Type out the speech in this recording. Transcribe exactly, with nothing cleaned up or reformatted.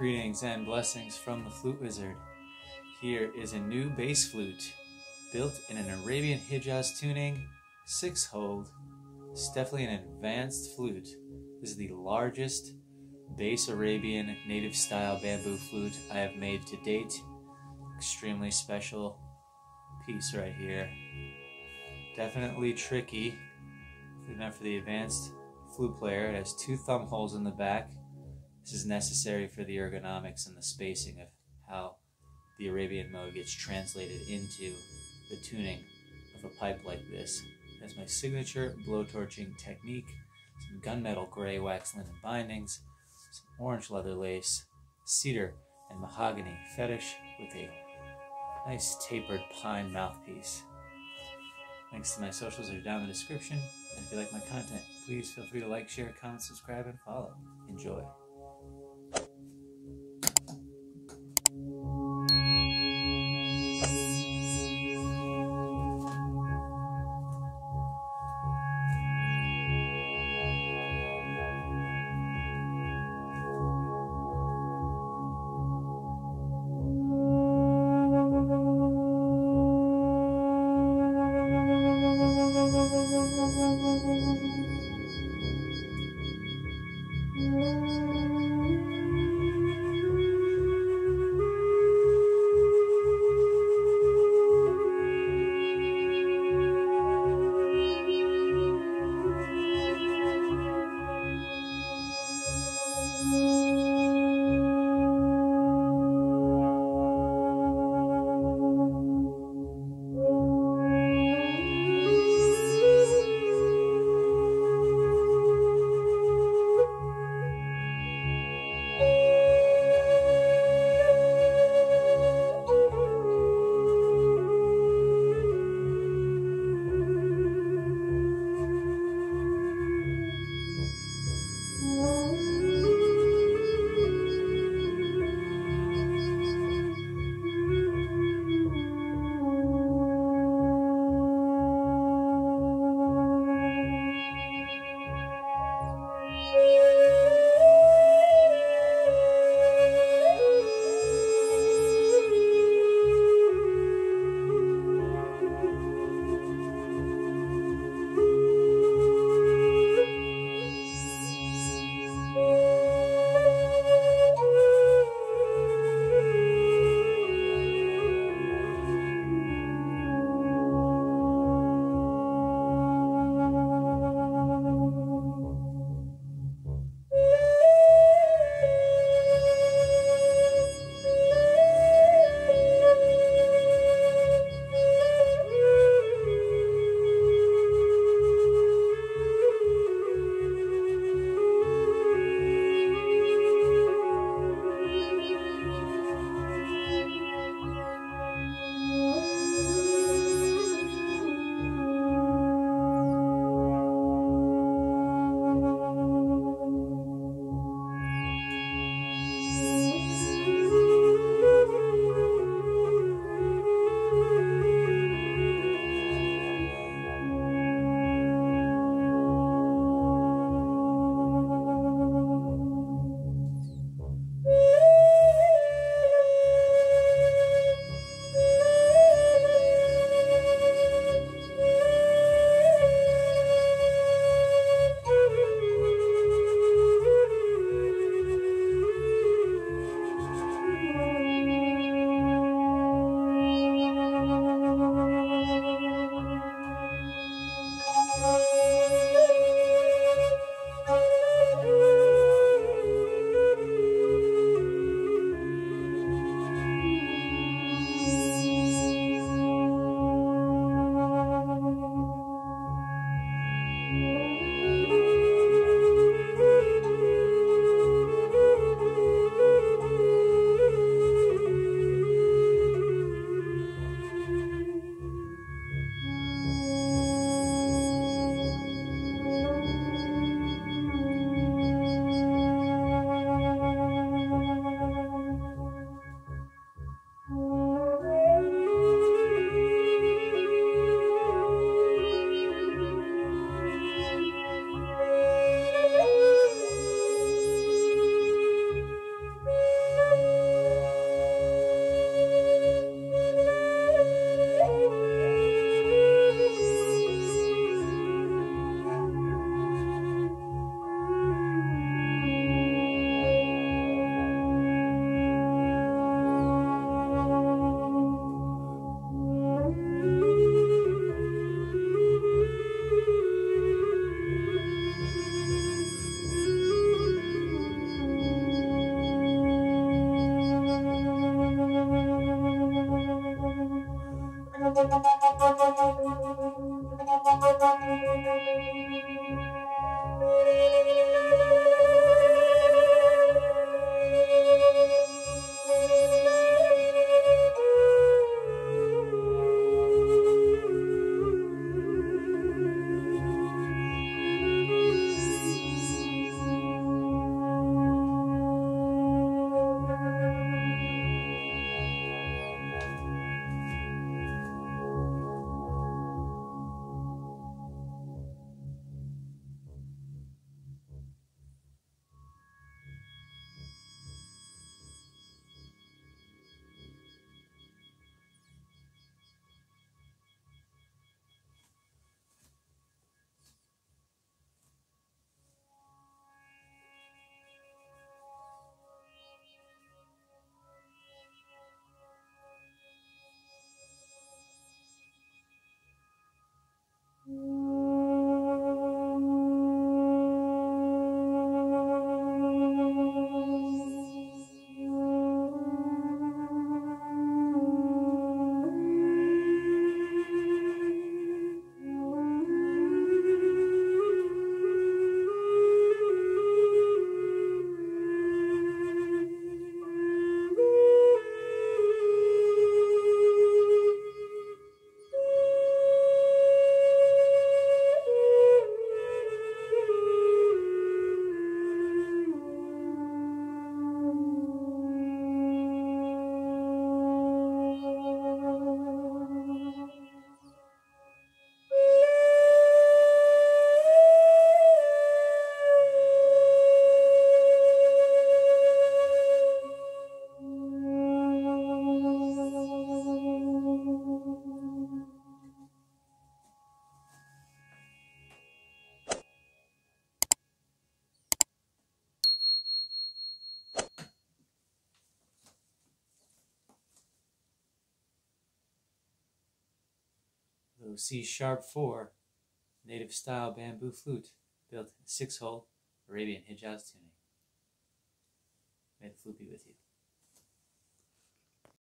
Greetings and blessings from the Flute Wizard. Here is a new bass flute built in an Arabian Hijaz tuning, six hold. It's definitely an advanced flute. This is the largest bass Arabian native style bamboo flute I have made to date. Extremely special piece right here. Definitely tricky. Good enough for the advanced flute player. It has two thumb holes in the back. This is necessary for the ergonomics and the spacing of how the Arabian mode gets translated into the tuning of a pipe like this. It has my signature blowtorching technique, some gunmetal gray wax linen bindings, some orange leather lace, cedar and mahogany fetish with a nice tapered pine mouthpiece. Links to my socials are down in the description, and if you like my content, please feel free to like, share, comment, subscribe, and follow. Enjoy. Thank you. You'll see Csharp four, native style bamboo flute, built in six hole Arabian Hijaz tuning. May the flute be with you.